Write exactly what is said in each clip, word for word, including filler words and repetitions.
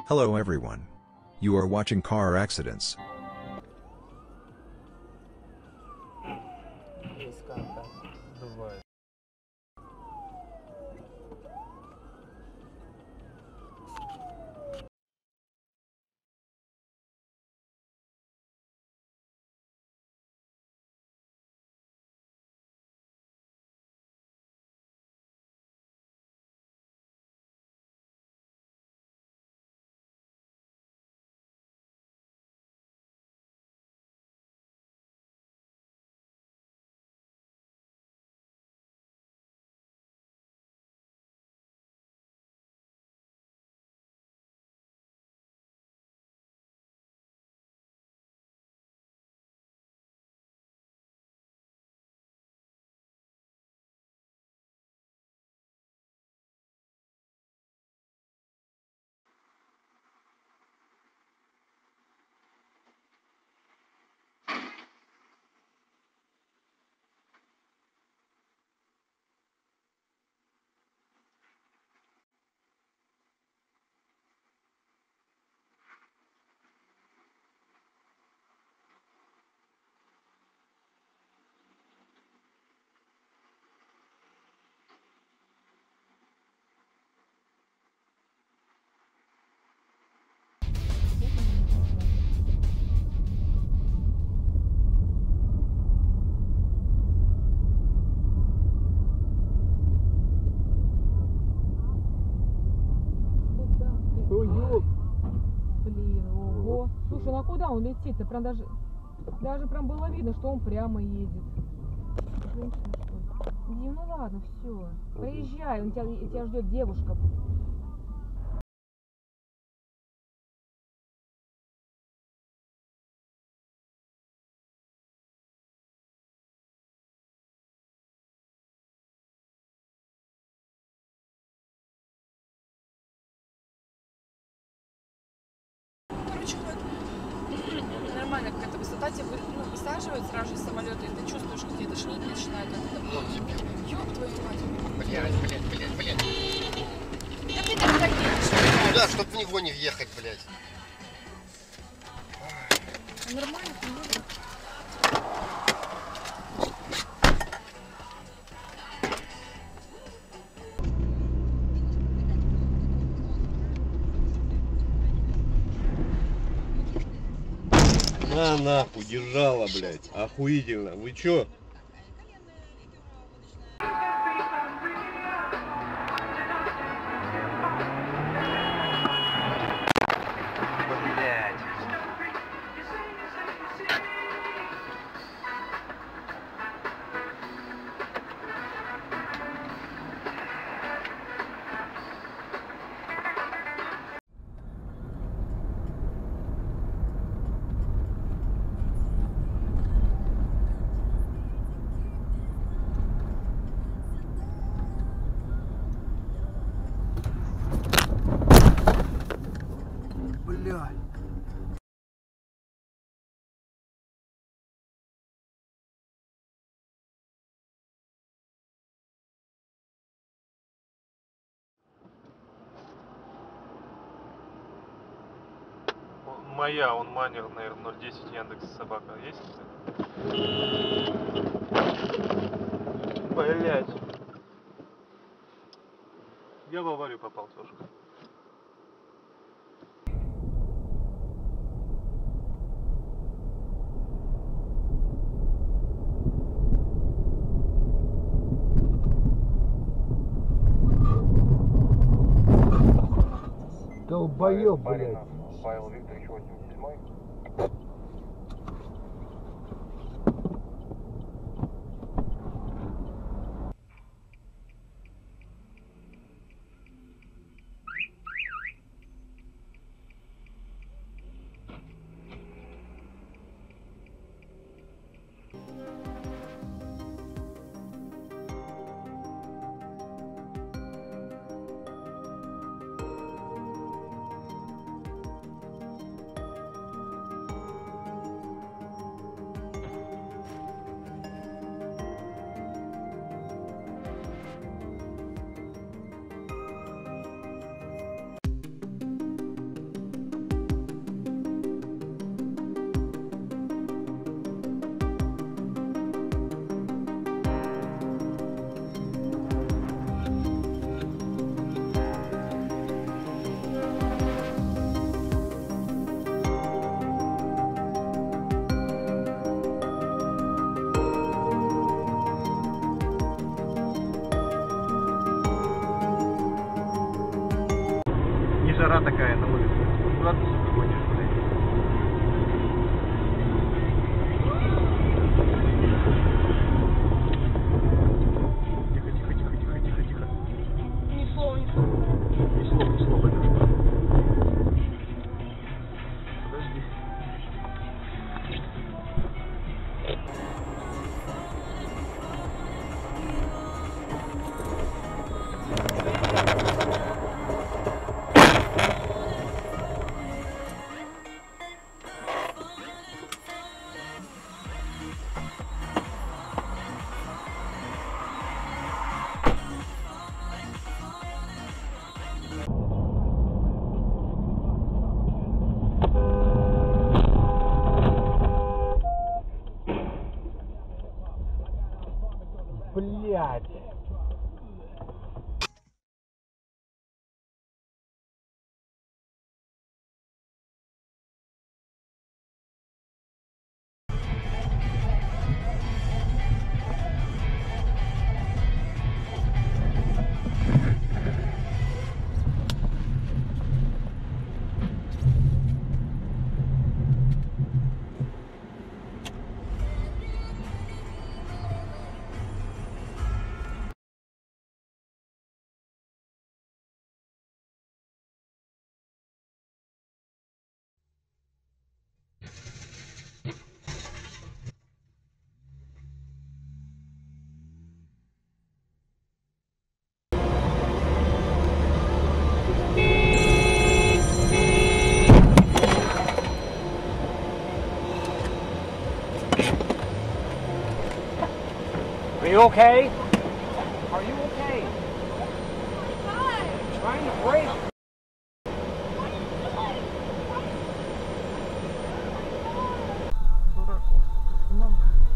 Hello everyone. You are watching Car Accidents. Блин, ого. Слушай, ну а куда он летит-то? Прям даже, даже прям было видно, что он прямо едет. Женщина, что ли? Дим, ну ладно, все. Поезжай, он тебя, тебя ждет девушка. Короче, вот нормально какая-то высота, тебя ну, высаживают сразу же самолеты, и ты чувствуешь, как тебе тошнить начинает. Ёб твою мать. Блять, блять, блять, блять. Да ты так так едешь. Да, чтоб в него не въехать, блять. Нормально, конечно. На нахуй, держала, блядь. Охуительно. Вы чё? Блять. Блядь. Моя, он манер, наверное, ноль десять Яндекс собака. Есть? Блять. Я в аварию попал тоже. Долбоёб, блядь. Павел Викторович, восемьдесят седьмой. тишина такая на улице. Куда ты сука гонишь, блядь? Тихо, тихо, тихо, тихо, тихо, тихо. Ни слова, ни слова. Ни слова, ни слова, Батюшка. Подожди. Блядь. Are you okay? Are you okay? Trying to break. Дураков много.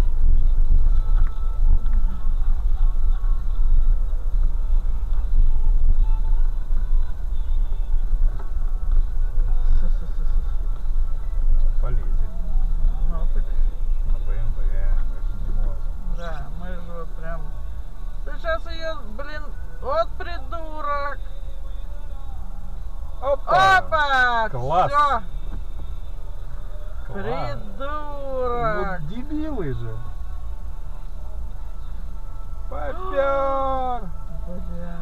Полезет. Ну так, На бэ эм вэ, мы же не можем. да, мы же вот прям... Ты сейчас ее, блин, вот придурок! Опа! Опа! Класс! Всё! Класс. Придурок! Ну, дебилы же. Попёр! Бля,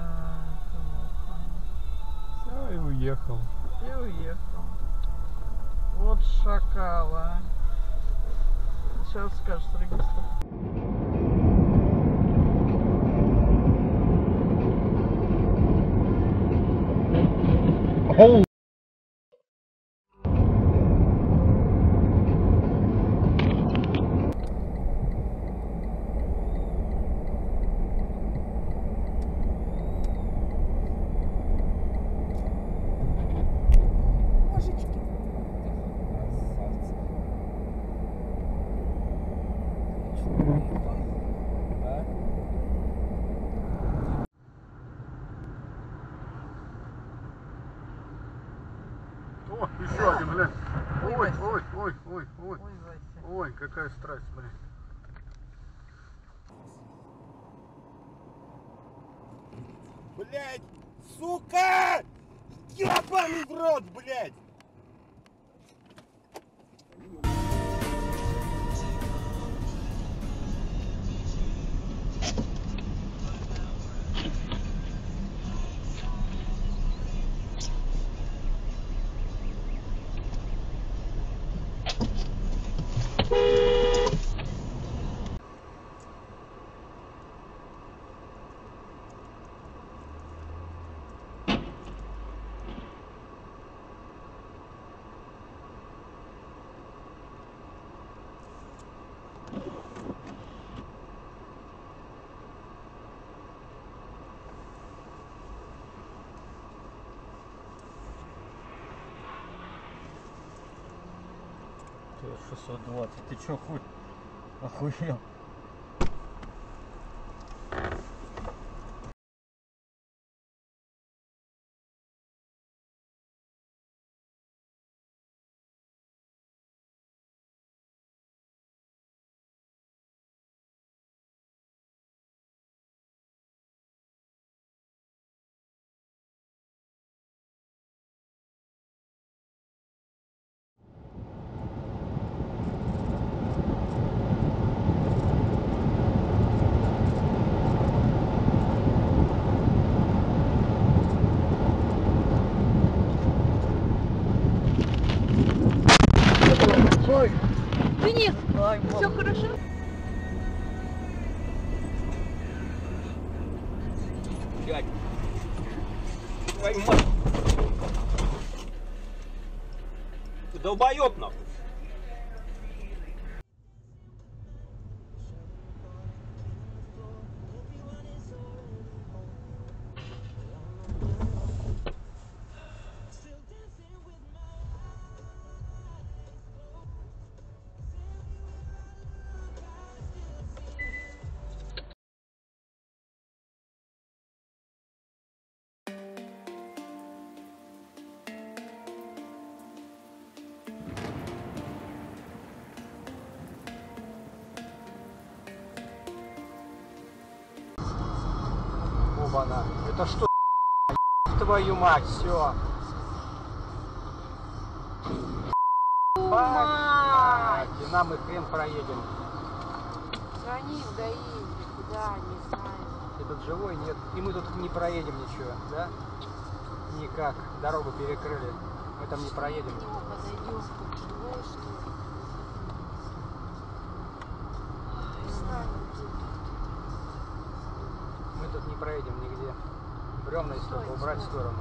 Все, и уехал. и уехал. Вот шакала. Сейчас скажешь регистр. О, еще один, блин. Ой, Ой, Вася. ой, ой, ой, ой. Ой, Вася. Ой, какая страсть, блин. Блядь, сука! Ебаный в рот, блядь! шестьсот двадцать. Ты чё, хуй? Охуел? Денис, все хорошо? Дядь. Твою мать. Ты долбоёб нахуй. Оба-на. Это что, твою мать, все. Мать! И нам и хрен проедем. Звони в ГАИ, куда, не знаю. Ты тут живой? Нет. И мы тут не проедем ничего, да? Никак. Дорогу перекрыли. Мы там не проедем. Ну, подойдем, тут живой, что ли? Не знаю, где. Мы тут не проедем нигде. Бревна из только убрать в сторону.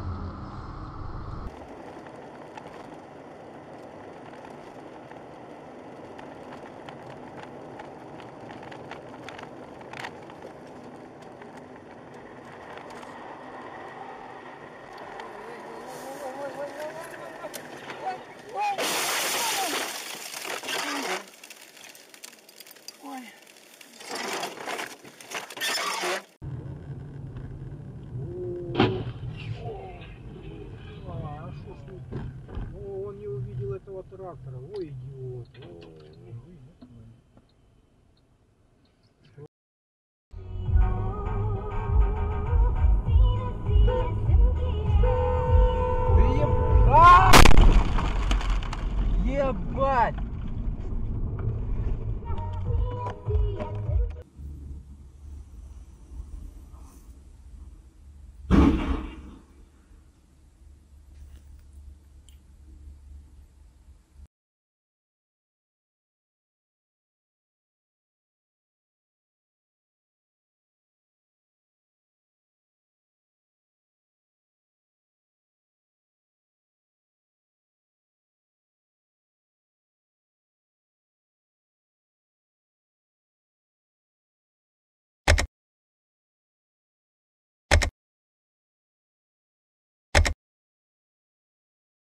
О, он не увидел этого трактора. Ой, идиот. Ебать!